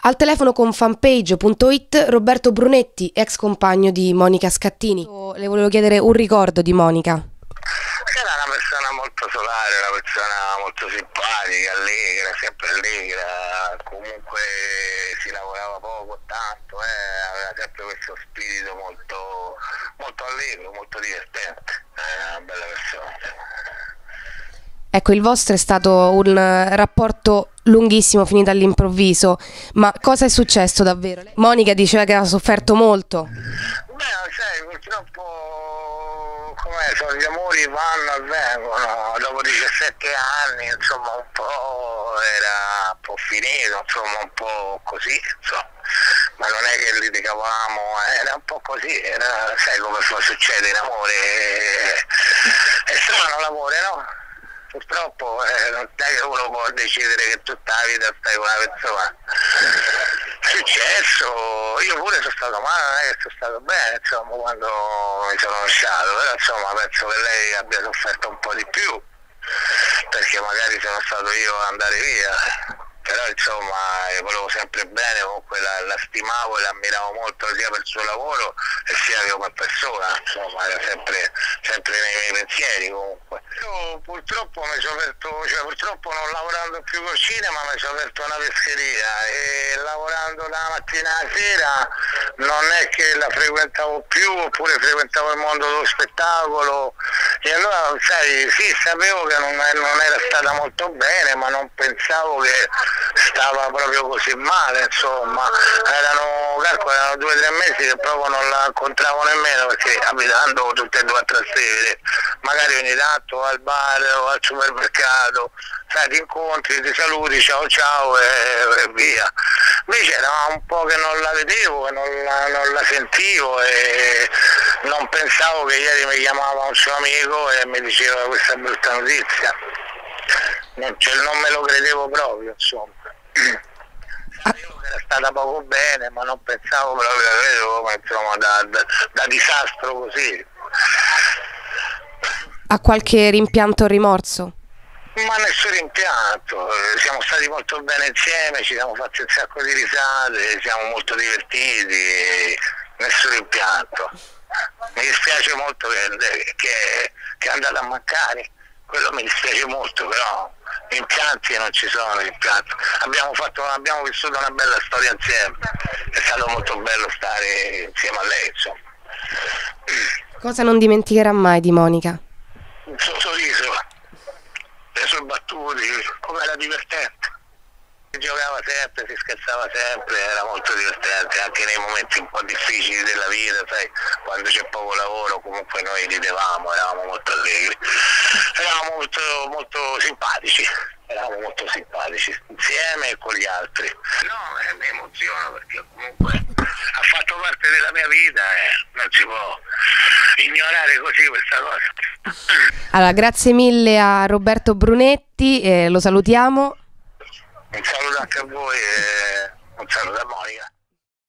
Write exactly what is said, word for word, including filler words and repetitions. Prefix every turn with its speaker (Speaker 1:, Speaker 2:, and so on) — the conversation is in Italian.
Speaker 1: Al telefono con fanpage punto it Roberto Brunetti, ex compagno di Monica Scattini. Le volevo chiedere un ricordo di Monica.
Speaker 2: Era una persona molto solare, una persona molto simpatica, allegra, sempre allegra, comunque si lavorava poco, tanto, eh, aveva sempre questo spirito molto, molto allegro, molto divertente, è una bella persona.
Speaker 1: Ecco, il vostro è stato un rapporto lunghissimo, finito all'improvviso, ma cosa è successo davvero? Monica diceva che aveva sofferto molto.
Speaker 2: Beh, sai, purtroppo, com'è, sono gli amori vanno e vengono, dopo diciassette anni, insomma, un po' era un po' finito, insomma, un po' così, insomma, ma non è che litigavamo, era un po' così, era, sai come succede in amore, è strano l'amore, no? Purtroppo eh, non è che uno può decidere che tutta la vita stai con una persona. È successo, io pure sono stato male, non è che sono stato bene, insomma, quando mi sono lasciato, però insomma penso che lei abbia sofferto un po' di più, perché magari sono stato io ad andare via, però insomma volevo sempre bene, comunque la, la stimavo e l'ammiravo molto sia per il suo lavoro e sia che come persona, insomma era sempre, sempre nei miei pensieri comunque. Io purtroppo mi sono aperto, cioè purtroppo non lavorando più col cinema mi sono aperto una pescheria e lavorando dalla mattina alla sera non è che la frequentavo più, oppure frequentavo il mondo dello spettacolo e allora sai, sì, sapevo che non, non era stata molto bene, ma non pensavo che stava proprio così male, insomma, erano, calcolo, erano due o tre mesi che proprio non la incontravo nemmeno, perché abitando tutte e due a Trastevere, magari ogni tanto al bar o al supermercato, sai, ti incontri, ti saluti, ciao ciao e, e via. Invece era un po' che non la vedevo, che non la, non la sentivo e non pensavo che ieri mi chiamava un suo amico e mi diceva questa brutta notizia. Non, cioè, non me lo credevo proprio, insomma. Sapevo che era stata poco bene, ma non pensavo proprio, vedo, insomma, da, da, da disastro così.
Speaker 1: Ha qualche rimpianto o rimorso?
Speaker 2: Ma nessun rimpianto, siamo stati molto bene insieme, ci siamo fatti un sacco di risate, siamo molto divertiti, nessun rimpianto. Mi dispiace molto che, che, che è andata a mancare, quello mi dispiace molto, però rimpianti non ci sono rimpianti. Abbiamo, fatto, abbiamo vissuto una bella storia insieme, è stato molto bello stare insieme a lei, insomma.
Speaker 1: Cosa non dimenticherà mai di Monica?
Speaker 2: Il suo sorriso, le sue battute, come era divertente. Si giocava sempre, si scherzava sempre, era molto divertente, anche nei momenti un po' difficili della vita, sai, quando c'è poco lavoro comunque noi ridevamo, eravamo molto allegri, eravamo molto, molto simpatici, eravamo molto simpatici, insieme e con gli altri. No, eh, mi emoziona perché comunque ha fatto parte della mia vita e non si può ignorare così questa cosa.
Speaker 1: Allora, grazie mille a Roberto Brunetti, eh, lo salutiamo.
Speaker 2: Un saluto anche a voi e un saluto a Monica.